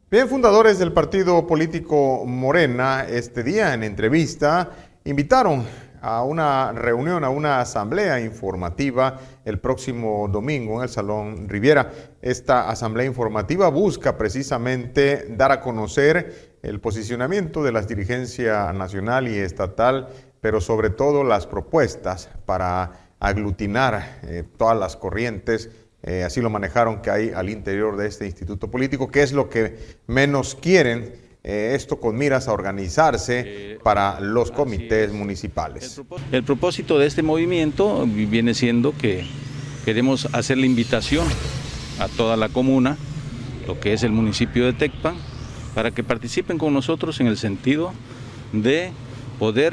Bien, fundadores del partido político Morena, este día en entrevista, invitaron a una reunión, a una asamblea informativa el próximo domingo en el Salón Riviera. Esta asamblea informativa busca precisamente dar a conocer el posicionamiento de la dirigencia nacional y estatal, pero sobre todo las propuestas para aglutinar todas las corrientes. Así lo manejaron que hay al interior de este instituto político, que es lo que menos quieren, esto con miras a organizarse para los comités municipales. El propósito de este movimiento viene siendo que queremos hacer la invitación a toda la comuna, lo que es el municipio de Tecpan, para que participen con nosotros en el sentido de poder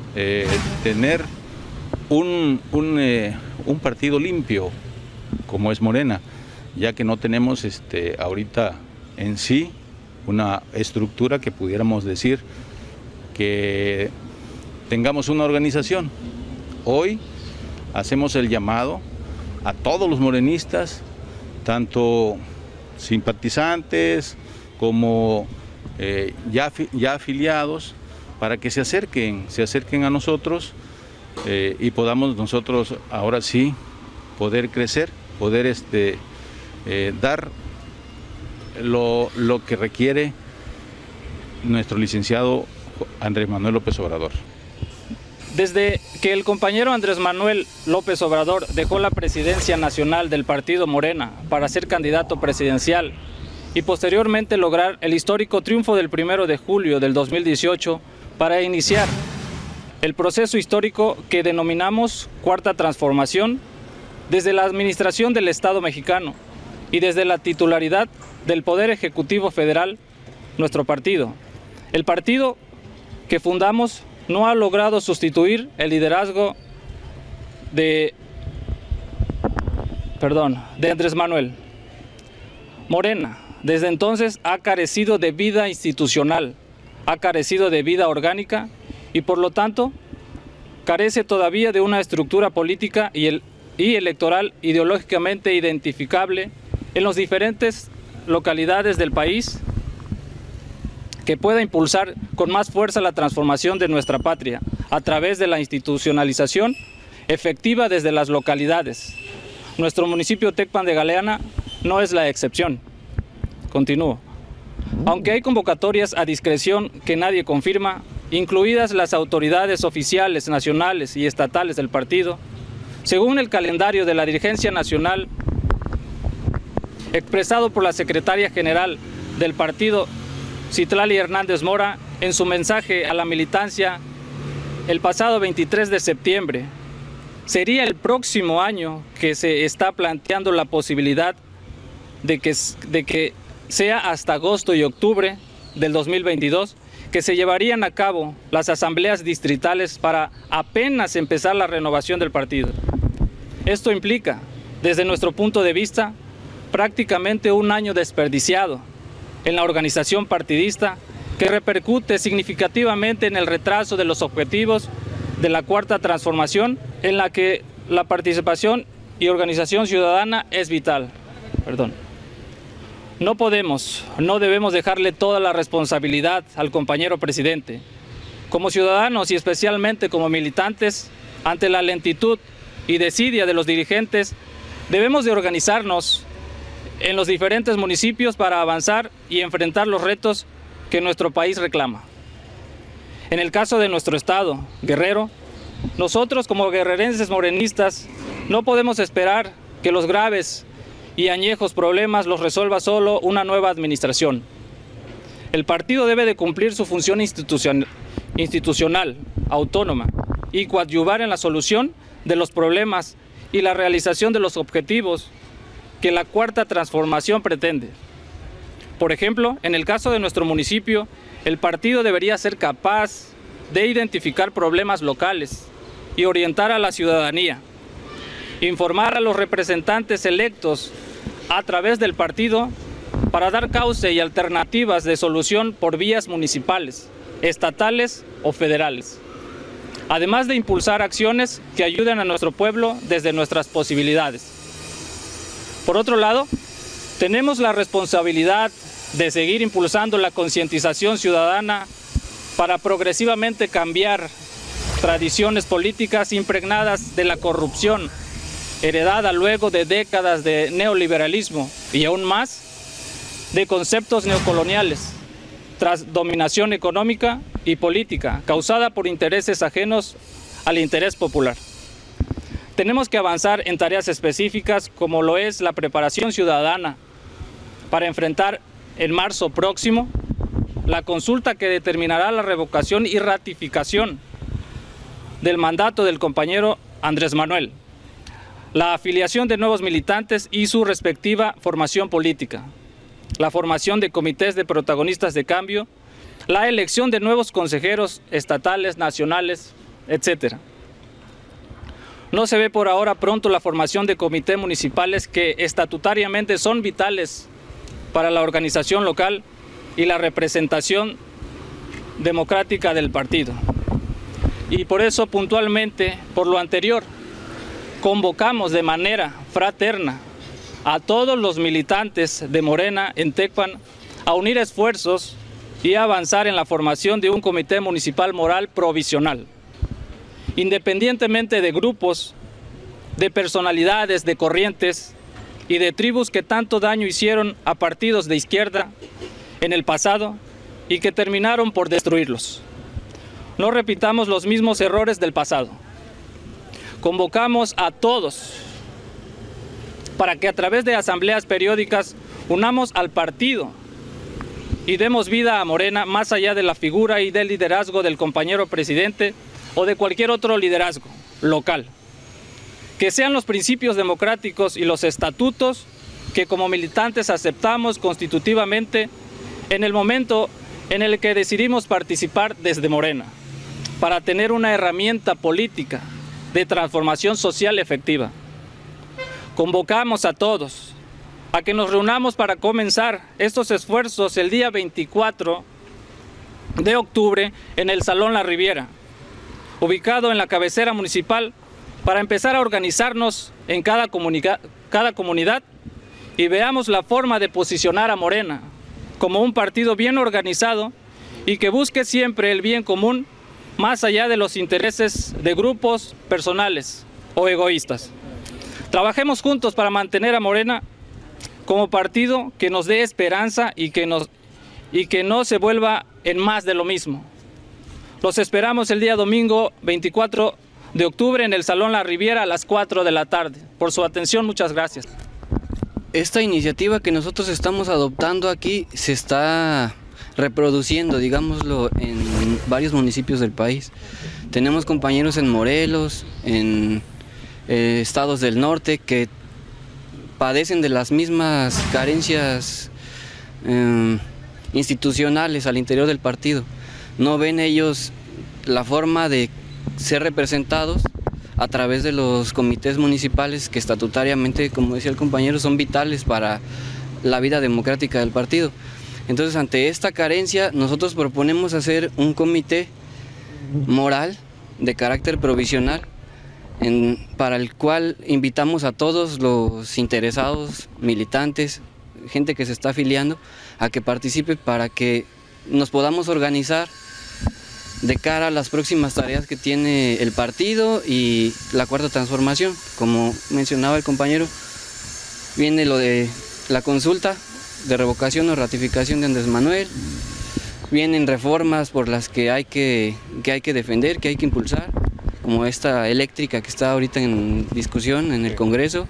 tener un partido limpio, como es Morena, ya que no tenemos ahorita en sí una estructura que pudiéramos decir que tengamos una organización. Hoy hacemos el llamado a todos los morenistas, tanto simpatizantes como ya afiliados, para que se acerquen a nosotros y podamos nosotros ahora sí poder crecer, poder dar lo que requiere nuestro licenciado Andrés Manuel López Obrador. Desde que el compañero Andrés Manuel López Obrador dejó la presidencia nacional del partido Morena para ser candidato presidencial y posteriormente lograr el histórico triunfo del 1 de julio del 2018 para iniciar el proceso histórico que denominamos Cuarta Transformación, desde la administración del Estado mexicano y desde la titularidad del Poder Ejecutivo Federal, nuestro partido. El partido que fundamos no ha logrado sustituir el liderazgo de Andrés Manuel. Morena, desde entonces ha carecido de vida institucional, ha carecido de vida orgánica y por lo tanto carece todavía de una estructura política y electoral ideológicamente identificable en las diferentes localidades del país que pueda impulsar con más fuerza la transformación de nuestra patria a través de la institucionalización efectiva desde las localidades. Nuestro municipio Tecpan de Galeana no es la excepción. Continúo. Aunque hay convocatorias a discreción que nadie confirma, incluidas las autoridades oficiales nacionales y estatales del partido, según el calendario de la dirigencia nacional expresado por la secretaria general del partido, Citlali Hernández Mora, en su mensaje a la militancia el pasado 23 de septiembre, sería el próximo año que se está planteando la posibilidad de que sea hasta agosto y octubre del 2022 que se llevarían a cabo las asambleas distritales para apenas empezar la renovación del partido. Esto implica, desde nuestro punto de vista, prácticamente un año desperdiciado en la organización partidista que repercute significativamente en el retraso de los objetivos de la Cuarta Transformación, en la que la participación y organización ciudadana es vital. No debemos dejarle toda la responsabilidad al compañero presidente. Como ciudadanos y especialmente como militantes, ante la lentitud y desidia de los dirigentes, debemos de organizarnos en los diferentes municipios para avanzar y enfrentar los retos que nuestro país reclama. En el caso de nuestro estado, Guerrero, nosotros como guerrerenses morenistas no podemos esperar que los graves y añejos problemas los resuelva solo una nueva administración. El partido debe de cumplir su función institucional, autónoma, y coadyuvar en la solución de los problemas y la realización de los objetivos que la Cuarta Transformación pretende. Por ejemplo, en el caso de nuestro municipio, el partido debería ser capaz de identificar problemas locales y orientar a la ciudadanía, informar a los representantes electos a través del partido para dar cauce y alternativas de solución por vías municipales, estatales o federales, además de impulsar acciones que ayuden a nuestro pueblo desde nuestras posibilidades. Por otro lado, tenemos la responsabilidad de seguir impulsando la concientización ciudadana para progresivamente cambiar tradiciones políticas impregnadas de la corrupción, heredada luego de décadas de neoliberalismo y aún más de conceptos neocoloniales, tras dominación económica y política causada por intereses ajenos al interés popular. Tenemos que avanzar en tareas específicas como lo es la preparación ciudadana para enfrentar en marzo próximo la consulta que determinará la revocación y ratificación del mandato del compañero Andrés Manuel, la afiliación de nuevos militantes y su respectiva formación política, la formación de comités de protagonistas de cambio, la elección de nuevos consejeros estatales, nacionales, etc. No se ve por ahora pronto la formación de comités municipales que estatutariamente son vitales para la organización local y la representación democrática del partido. Y por eso, puntualmente, por lo anterior, convocamos de manera fraterna a todos los militantes de Morena en Tecpan a unir esfuerzos y a avanzar en la formación de un comité municipal moral provisional, independientemente de grupos, de personalidades, de corrientes y de tribus que tanto daño hicieron a partidos de izquierda en el pasado y que terminaron por destruirlos. No repitamos los mismos errores del pasado. Convocamos a todos para que a través de asambleas periódicas unamos al partido y demos vida a Morena más allá de la figura y del liderazgo del compañero presidente o de cualquier otro liderazgo local. Que sean los principios democráticos y los estatutos que como militantes aceptamos constitutivamente en el momento en el que decidimos participar desde Morena, para tener una herramienta política de transformación social efectiva. Convocamos a todos a que nos reunamos para comenzar estos esfuerzos el día 24 de octubre en el Salón La Riviera, ubicado en la cabecera municipal, para empezar a organizarnos en cada comunidad y veamos la forma de posicionar a Morena como un partido bien organizado y que busque siempre el bien común más allá de los intereses de grupos personales o egoístas. Trabajemos juntos para mantener a Morena como partido que nos dé esperanza y que no se vuelva en más de lo mismo. Los esperamos el día domingo 24 de octubre en el Salón La Riviera a las 4 de la tarde. Por su atención, muchas gracias. Esta iniciativa que nosotros estamos adoptando aquí se está reproduciendo, digámoslo, en varios municipios del país. Tenemos compañeros en Morelos, en estados del norte que padecen de las mismas carencias institucionales al interior del partido. No ven ellos la forma de ser representados a través de los comités municipales que estatutariamente, como decía el compañero, son vitales para la vida democrática del partido. Entonces, ante esta carencia, nosotros proponemos hacer un comité moral de carácter provisional para el cual invitamos a todos los interesados, militantes, gente que se está afiliando, a que participe para que nos podamos organizar de cara a las próximas tareas que tiene el partido y la Cuarta Transformación. Como mencionaba el compañero, viene lo de la consulta de revocación o ratificación de Andrés Manuel, vienen reformas por las que hay que defender, que hay que impulsar, como esta eléctrica que está ahorita en discusión en el Congreso.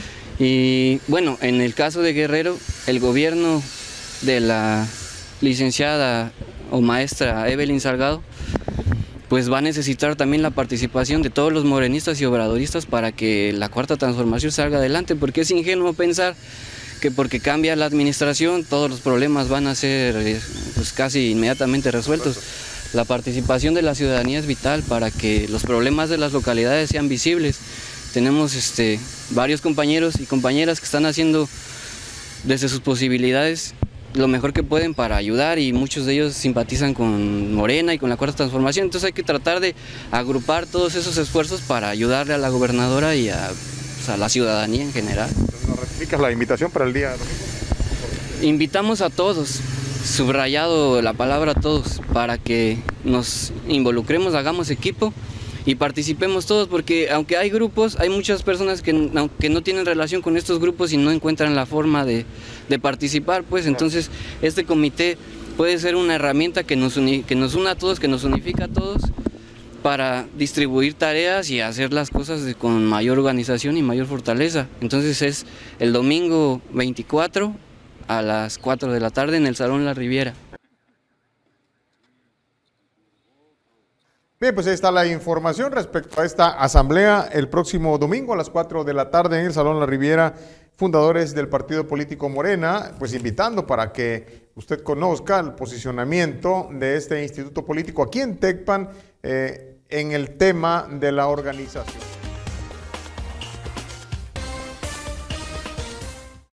Y bueno, en el caso de Guerrero, el gobierno de la licenciada o maestra Evelyn Salgado, pues va a necesitar también la participación de todos los morenistas y obradoristas para que la Cuarta Transformación salga adelante, porque es ingenuo pensar que porque cambia la administración todos los problemas van a ser pues, casi inmediatamente resueltos. La participación de la ciudadanía es vital para que los problemas de las localidades sean visibles. Tenemos varios compañeros y compañeras que están haciendo desde sus posibilidades lo mejor que pueden para ayudar, y muchos de ellos simpatizan con Morena y con la Cuarta Transformación. Entonces hay que tratar de agrupar todos esos esfuerzos para ayudarle a la gobernadora y a la ciudadanía en general. ¿Nos ratificas la invitación para el día domingo? Invitamos a todos, subrayado la palabra todos, para que nos involucremos, hagamos equipo y participemos todos, porque aunque hay grupos, hay muchas personas que no tienen relación con estos grupos y no encuentran la forma de participar, pues entonces este comité puede ser una herramienta que nos una a todos, que nos unifica a todos para distribuir tareas y hacer las cosas con mayor organización y mayor fortaleza. Entonces es el domingo 24 a las 4 de la tarde en el Salón La Riviera. Bien, pues ahí está la información respecto a esta asamblea el próximo domingo a las 4 de la tarde en el Salón La Riviera. Fundadores del partido político Morena, pues invitando para que usted conozca el posicionamiento de este instituto político aquí en Tecpan en el tema de la organización.